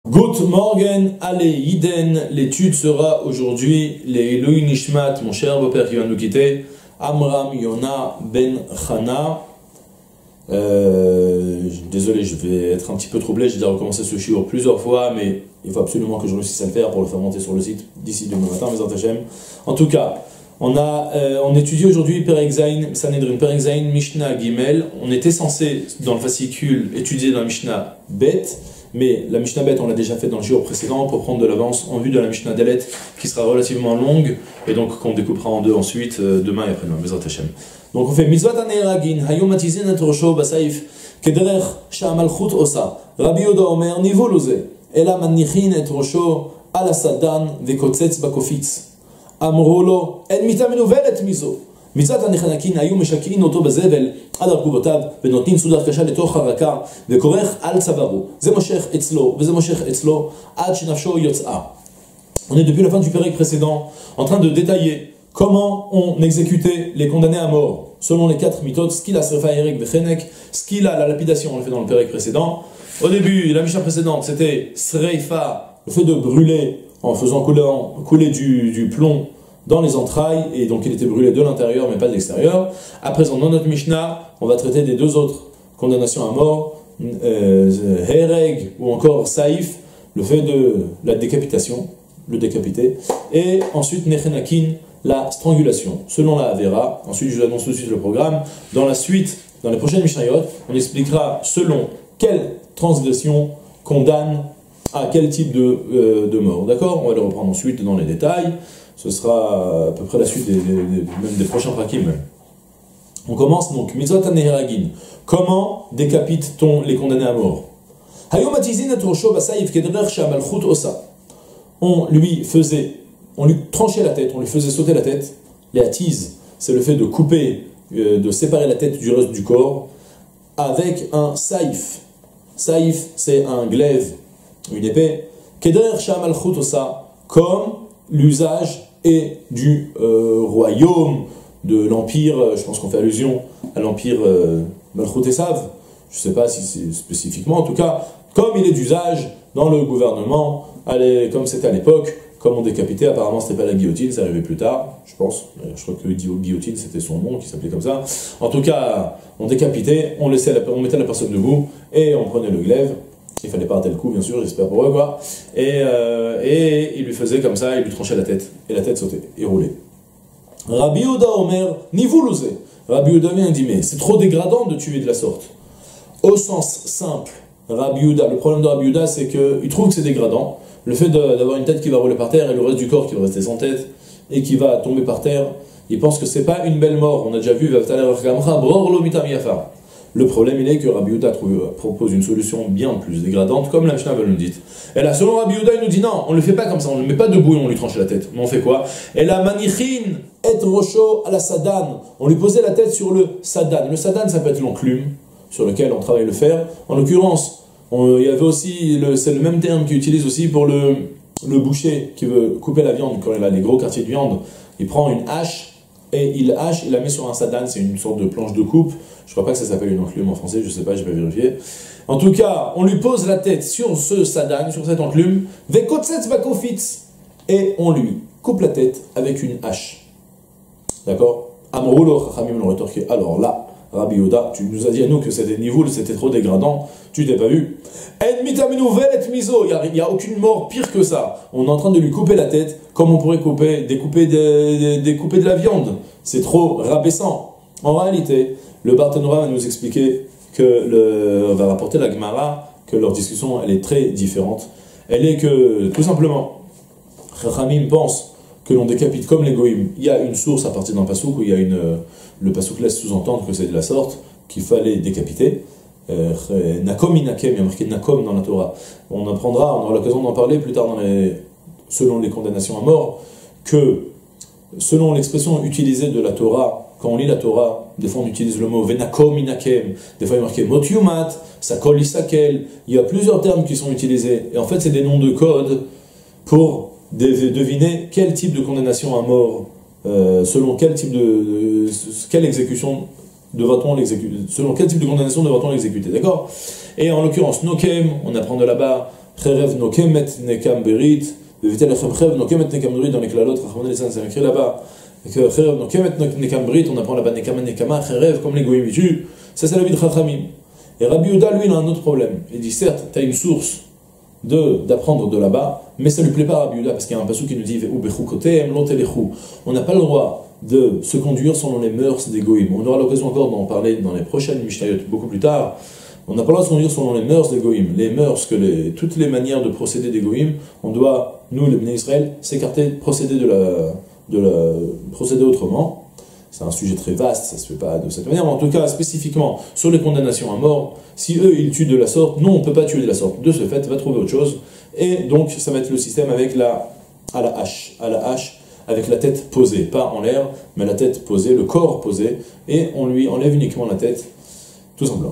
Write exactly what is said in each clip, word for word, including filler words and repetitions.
Good morgen, allez, Yiden, l'étude sera aujourd'hui les Elohim Nishmat, mon cher beau-père qui vient de nous quitter, Amram Yona Ben Chana. Euh, désolé, je vais être un petit peu troublé, j'ai déjà recommencé ce shiur plusieurs fois, mais il faut absolument que je réussisse à le faire pour le faire monter sur le site d'ici demain matin, mes Hashem. En tout cas, on a, euh, on étudie aujourd'hui Perek Zayin, Sanhedrin, Perek Zayin, Mishnah Gimel. On était censé, dans le fascicule, étudier dans la Mishnah Bet, mais la Mishnah Bet, on l'a déjà fait dans le jour précédent pour prendre de l'avance en vue de la Mishnah Dalet, qui sera relativement longue, et donc qu'on découpera en deux ensuite, euh, demain et après-demain, Bezrat Hashem. Donc on fait Mitzvat Aneiragin, Hayom Matizin et Rosho Basaif, Kederech Sha'amalchut Osa, Rabbi Yoda Omer, Nivo Loze, Ela Manichin et Rosho, Ala Sadan, Vekotzetz Bakofitz. אמרו לו, אין מיטה מנוולת מזו. מצוות הנחנקין היו משקעים אותו בזבל עד הרכובותיו ונותנים סודר קשה לתוך הרקה וכורך על צווארו. זה מושך אצלו וזה מושך אצלו עד שנפשו יוצאה. On est depuis la fin du pérec précédent en train de détailler comment on exécutait les condamnés à mort selon les quatre méthodes, skila, srefa, erek, vechenek, skila, la lapidation, on l'a fait dans le pérec précédent. Au début, la Mishnah précédente, c'était sreifa, le fait de brûler en faisant couler, en, couler du, du plomb dans les entrailles, et donc il était brûlé de l'intérieur mais pas de l'extérieur. À présent, dans notre Mishnah, on va traiter des deux autres condamnations à mort, euh, Hereg ou encore Saïf, le fait de la décapitation, le décapiter, et ensuite Nechenakin, la strangulation, selon la Avera. Ensuite, je vous annonce tout de suite le programme. Dans la suite, dans les prochaines Mishnayot, on expliquera selon quelle transgression condamne à quel type de, euh, de mort, d'accord? On va le reprendre ensuite dans les détails, ce sera à peu près la suite des, des, des, même des prochains prakim. On commence donc, Mitzvot Aneiragin, comment décapite-t-on les condamnés à mort? On lui faisait, on lui tranchait la tête, on lui faisait sauter la tête. Les hatiz, c'est le fait de couper, euh, de séparer la tête du reste du corps, avec un saïf. Saïf, c'est un glaive, une épée, comme l'usage est du euh, royaume, de l'empire, je pense qu'on fait allusion à l'empire euh, Malchut Esav, je ne sais pas si c'est spécifiquement, en tout cas, comme il est d'usage dans le gouvernement, allez, comme c'était à l'époque, comme on décapitait, apparemment c'était pas la guillotine, ça arrivait plus tard, je pense, je crois que guillotine c'était son nom, qui s'appelait comme ça. En tout cas, on décapitait, on, laissait la, on mettait la personne debout, et on prenait le glaive. Il fallait pas rater le coup, bien sûr, j'espère pour eux, quoi. Et, euh, et il lui faisait comme ça, il lui tranchait la tête. Et la tête sautait, et roulait. Rabbi Yehuda Omer, ni vous l'osez. Rabbi Yehuda vient dit, mais c'est trop dégradant de tuer de la sorte. Au sens simple, Rabbi Yehuda, le problème de Rabbi Yehuda, c'est qu'il trouve que c'est dégradant. Le fait d'avoir une tête qui va rouler par terre et le reste du corps qui va rester sans tête et qui va tomber par terre, il pense que c'est pas une belle mort. On a déjà vu, le problème, il est que Rabbi Yehuda propose une solution bien plus dégradante, comme la Mishnah nous dit. Et là, selon Rabbi Yehuda, il nous dit non, on ne le fait pas comme ça, on ne le met pas debout et on lui tranche la tête. Mais on fait quoi? Et la manichin et rosho à la sadan. On lui posait la tête sur le sadan. Le sadan, ça peut être l'enclume sur lequel on travaille le fer. En l'occurrence, il y avait aussi, c'est le même terme qu'il utilise aussi pour le, le boucher qui veut couper la viande, quand il a les gros quartiers de viande. Il prend une hache et il hache, il la met sur un sadan, c'est une sorte de planche de coupe. Je crois pas que ça s'appelle une enclume en français, je sais pas, je vais vérifier. En tout cas, on lui pose la tête sur ce sadan, sur cette enclume, vekotzetz bakofitz, et on lui coupe la tête avec une hache. D'accord? Amroulo chachamim l'ont rétorqué. Alors là, Rabbi Yehuda, tu nous as dit à nous que c'était nivoul, c'était trop dégradant, tu t'es pas vu. En mitamenovelet miso, il n'y a aucune mort pire que ça. On est en train de lui couper la tête, comme on pourrait couper, découper de, de, découper de la viande. C'est trop rabaissant. En réalité, le Barthénora va nous expliquer que le, va rapporter la Gemara que leur discussion elle est très différente. Elle est que tout simplement, Chachamim pense que l'on décapite comme les goïms. Il y a une source à partir d'un pasouk où il y a une, le pasouk laisse sous-entendre que c'est de la sorte qu'il fallait décapiter. Euh, nakom inakem, il y a marqué nakom dans la Torah. On apprendra, on aura l'occasion d'en parler plus tard dans les, selon les condamnations à mort, que selon l'expression utilisée de la Torah, quand on lit la Torah, des fois on utilise le mot venakom inakem, des fois il est marqué motyumat, sakol isakel, il y a plusieurs termes qui sont utilisés, et en fait c'est des noms de code pour deviner quel type de condamnation à mort, euh, selon quel type de, de quelle exécution devra-t-on l'exécuter, selon quel type de condamnation devra-t-on l'exécuter, d'accord? Et en l'occurrence, nokem, on apprend de là-bas, Cherev nokemet nekam berit, vevitel lechem cherev nokemet nekam berit dans les clalot, Rachmanan Litzlan, c'est écrit là-bas, que cherev nokemet nekam berit, on apprend là-bas nekam nekama, cherev, comme les goïms ils tuent, ça c'est la vie de Chachamim. Et Rabbi Yehuda, lui, il a un autre problème. Il dit, certes, tu as une source de d'apprendre de là-bas, mais ça ne lui plaît pas à Rabbi Yehuda, parce qu'il y a un passage qui nous dit, on n'a pas le droit de se conduire selon les mœurs des goïms. On aura l'occasion encore d'en parler dans les prochaines Mishnayot, beaucoup plus tard. On n'a pas le droit de se conduire selon les mœurs des goïms. Les mœurs, que les, toutes les manières de procéder des goïms, on doit, nous, les Bnei Israël, s'écarter, procéder de la, de la, procéder autrement. C'est un sujet très vaste, ça se fait pas de cette manière, mais en tout cas, spécifiquement, sur les condamnations à mort, si eux, ils tuent de la sorte, nous, on ne peut pas tuer de la sorte. De ce fait, va trouver autre chose. Et donc, ça va être le système avec la, à la hache, à la hache, avec la tête posée, pas en l'air, mais la tête posée, le corps posé, et on lui enlève uniquement la tête, tout simplement.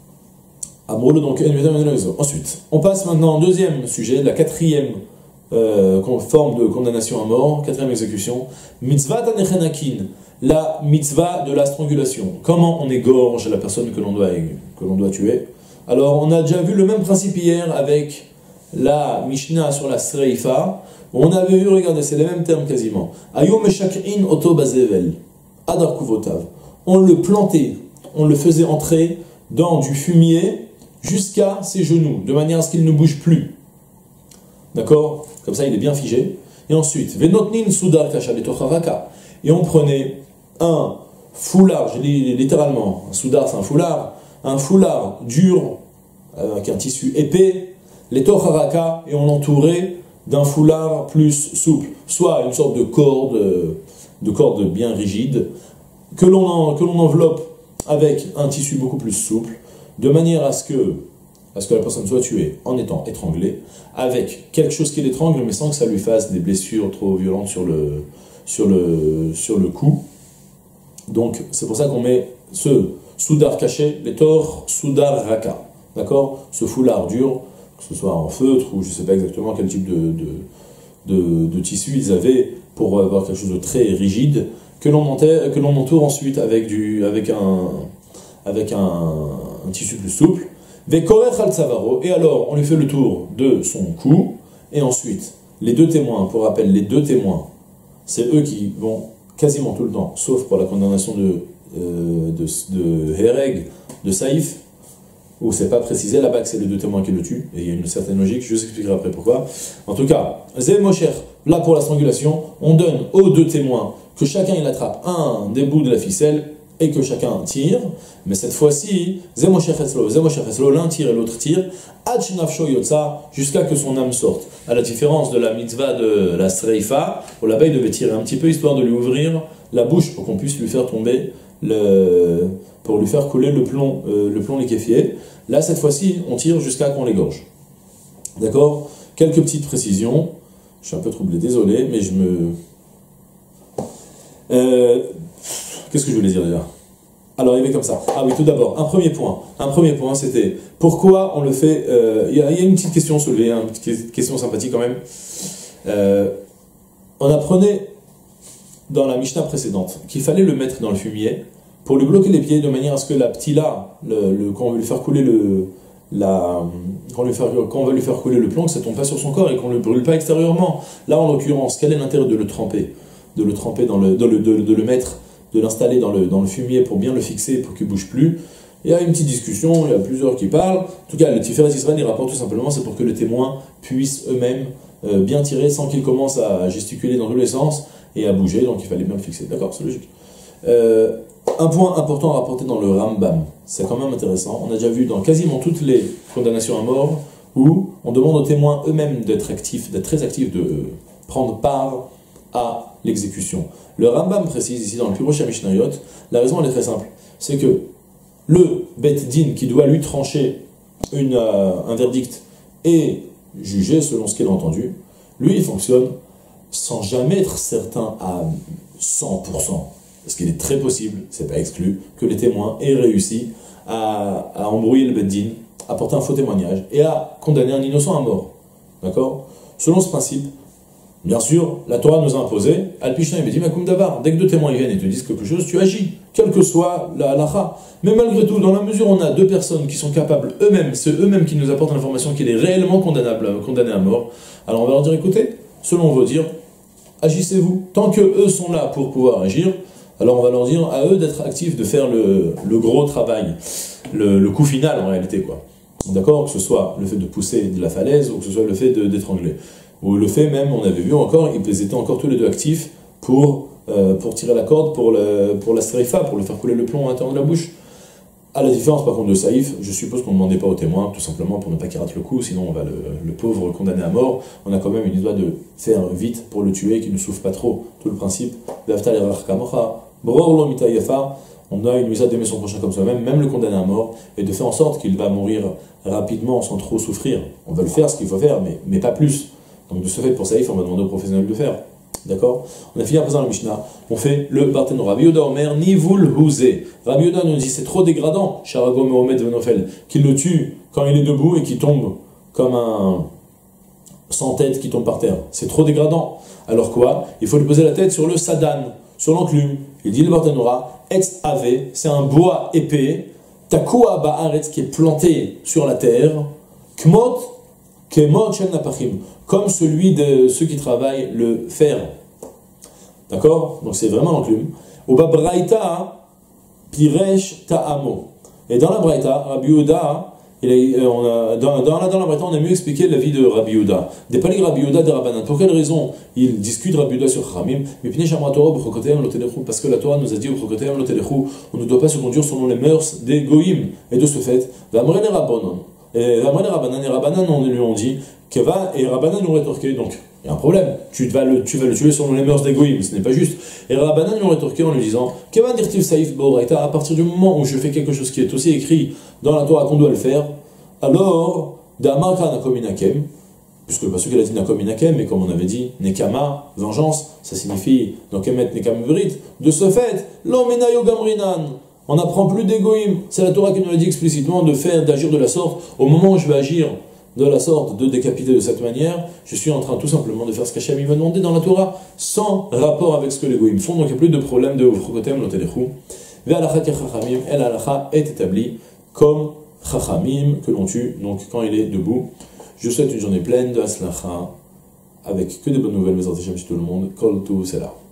Donc, ensuite, on passe maintenant au deuxième sujet, la quatrième euh, forme de condamnation à mort, quatrième exécution, mitzvah tanechenakin, la mitzvah de la strangulation. Comment on égorge la personne que l'on doit, que l'on doit tuer? Alors, on a déjà vu le même principe hier avec la Mishnah sur la Sreifa. On avait vu, regardez, c'est les mêmes termes quasiment. Ayom meshakrin oto bazevel, adar kuvotav. On le plantait, on le faisait entrer dans du fumier jusqu'à ses genoux, de manière à ce qu'il ne bouge plus. D'accord? Comme ça, il est bien figé. Et ensuite, venotnin sudar kasha letocharaka. Et on prenait un foulard, je lis littéralement, un soudar c'est un foulard, un foulard dur, avec un tissu épais, les tocharaka, et on l'entourait d'un foulard plus souple, soit une sorte de corde, de corde bien rigide, que l'on que l'on enveloppe avec un tissu beaucoup plus souple, de manière à ce que, à ce que la personne soit tuée en étant étranglée, avec quelque chose qui l'étrangle, mais sans que ça lui fasse des blessures trop violentes sur le, sur le, sur le cou. Donc, c'est pour ça qu'on met ce soudar caché, les torts soudar raka, d'accord? Ce foulard dur, que ce soit en feutre ou je ne sais pas exactement quel type de, de, de, de tissu ils avaient pour avoir quelque chose de très rigide, que l'on que l'on entoure ensuite avec, du, avec, un, avec un, un tissu plus souple. Et alors, on lui fait le tour de son cou, et ensuite, les deux témoins, pour rappel, les deux témoins, c'est eux qui vont quasiment tout le temps, sauf pour la condamnation de, euh, de, de Hereg, de Saïf, où c'est pas précisé là-bas que c'est les deux témoins qui le tuent, et il y a une certaine logique, je vous expliquerai après pourquoi. En tout cas, Zé Mosher, là pour la strangulation, on donne aux deux témoins que chacun il attrape un des bouts de la ficelle, et que chacun tire, mais cette fois-ci, Zé Mosher Chetzlo, Zé Mosher Chetzlo, l'un tire et l'autre tire, Ad Shnafsho Yotza, jusqu'à que son âme sorte. À la différence de la mitzvah de la Sreifa, où là-bas il devait tirer un petit peu histoire de lui ouvrir la bouche pour qu'on puisse lui faire tomber le, pour lui faire couler le plomb, euh, le plomb liquéfié. Là, cette fois-ci, on tire jusqu'à qu'on l'égorge. D'accord? Quelques petites précisions. Je suis un peu troublé, désolé, mais je me... Euh, Qu'est-ce que je voulais dire déjà? Alors, il y avait comme ça. Ah oui, tout d'abord, un premier point. Un premier point, c'était pourquoi on le fait... Il euh, y, y a une petite question soulevée, hein, une petite question sympathique quand même. Euh, on apprenait dans la Mishnah précédente qu'il fallait le mettre dans le fumier pour lui bloquer les pieds de manière à ce que la ptila, le, le, quand on veut lui faire couler le... La, quand, on lui faire, quand on veut lui faire couler le plomb, que ça tombe pas sur son corps et qu'on ne le brûle pas extérieurement. Là, en l'occurrence, quel est l'intérêt de le tremper? De le tremper dans le... de le, de, de le mettre... de l'installer dans le, dans le fumier pour bien le fixer, pour qu'il ne bouge plus. Il y a une petite discussion, il y a plusieurs qui parlent. En tout cas, le Tiferet Israël, il rapporte tout simplement, c'est pour que les témoins puissent eux-mêmes euh, bien tirer sans qu'ils commencent à gesticuler dans tous les sens et à bouger, donc il fallait bien le fixer. D'accord, c'est logique. Euh, un point important à rapporter dans le Rambam, c'est quand même intéressant. On a déjà vu dans quasiment toutes les condamnations à mort où on demande aux témoins eux-mêmes d'être actifs, d'être très actifs, de prendre part à l'exécution. Le Rambam précise ici dans le Pirush HaMishnayot, la raison elle est très simple, c'est que le Bet Din qui doit lui trancher une, euh, un verdict et juger selon ce qu'il a entendu, lui il fonctionne sans jamais être certain à cent pour cent, parce qu'il est très possible, c'est pas exclu, que les témoins aient réussi à, à embrouiller le Bet Din, à porter un faux témoignage et à condamner un innocent à mort. D'accord? Selon ce principe, Bien sûr, la Torah nous a imposé, Al-Pishna il dit Makoum Davar, dès que deux témoins viennent et te disent quelque chose, tu agis, quelle que soit la halacha. Mais malgré tout, dans la mesure où on a deux personnes qui sont capables eux-mêmes, c'est eux-mêmes qui nous apportent l'information qu'il est réellement condamnable, condamné à mort, alors on va leur dire écoutez, selon vos dires, agissez-vous. Tant que eux sont là pour pouvoir agir, alors on va leur dire à eux d'être actifs, de faire le, le gros travail, le, le coup final en réalité, quoi. D'accord? Que ce soit le fait de pousser de la falaise ou que ce soit le fait d'étrangler. Ou le fait même, on avait vu encore, ils étaient encore tous les deux actifs pour, euh, pour tirer la corde, pour, le, pour la stérifa, pour le faire couler le plomb à l'intérieur de la bouche. À la différence par contre de Saïf, je suppose qu'on ne demandait pas aux témoins, tout simplement pour ne pas qu'il rate le coup, sinon on va le, le pauvre condamner à mort. On a quand même une idée de faire vite pour le tuer, qu'il ne souffre pas trop. Tout le principe, on a une misère d'aimer son prochain comme soi-même, même le condamner à mort, et de faire en sorte qu'il va mourir rapidement sans trop souffrir. On va le faire ce qu'il faut faire, mais, mais pas plus. Donc de ce fait, pour Saïf, on va demander aux professionnels de le faire. D'accord? On a fini à présent la Mishnah. On fait le Barthénon. Rabbi Yehuda Omer, Nivul Houzé. Rabbi Yehuda nous dit c'est trop dégradant, Sharago Mehomed Venofel, qu'il le tue quand il est debout et qu'il tombe comme un sans tête qui tombe par terre. C'est trop dégradant. Alors quoi? Il faut lui poser la tête sur le Sadan, sur l'enclume. Il dit le Barthénora, Etz Ave, c'est un bois épais, Takua Ba'aretz qui est planté sur la terre, Kmot, Kemot Shen Napachim, comme celui de ceux qui travaillent le fer. D'accord? Donc c'est vraiment l'enclume. Oba Braïta, Piresh Ta'amo. Et dans la Braïta, Rabbi Yehuda, il a, on a, dans, dans, la, dans la Braïta, on a mieux expliqué la vie de Rabbi Yehuda. Des palis Rabbi Yehuda de Rabbanan. Pour quelle raison il discute Rabbi Yehuda sur Chachamim? Parce que la Torah nous a dit on ne doit pas se conduire selon les mœurs des Goïm. Et de ce fait, Vamren et Rabbanan. Et Vamren et Rabbanan et Rabbanan, on lui ont dit Keva et Rabbanan l'ont rétorqué, donc il y a un problème, tu vas le, tu vas le tuer selon les mœurs d'Égoïm, ce n'est pas juste. Et Rabbanan l'ont rétorqué en lui disant Keva dirtiv saïf bo'oraita, à partir du moment où je fais quelque chose qui est aussi écrit dans la Torah qu'on doit le faire, alors Damarka nakominakem, puisque parce qu'il a dit nakominakem, mais comme on avait dit, nekama, vengeance, ça signifie donc emet nekam vrit, de ce fait, l'omenayo gamrinan. On n'apprend plus d'Égoïm, c'est la Torah qui nous l'a dit explicitement de faire, d'agir de la sorte, au moment où je vais agir de la sorte, de décapiter de cette manière, je suis en train tout simplement de faire ce qu'Hachem m'a demandé dans la Torah, sans rapport avec ce que les Goïm font, donc il n'y a plus de problème de Ufrokotem, l'Otelechou. Ve'alachat Chachamim, El Alacha est établi comme Chachamim, que l'on tue, donc quand il est debout. Je souhaite une journée pleine de Aslacha, avec que des bonnes nouvelles, mes Hachem, tout le monde, Kol Tu, c'est là.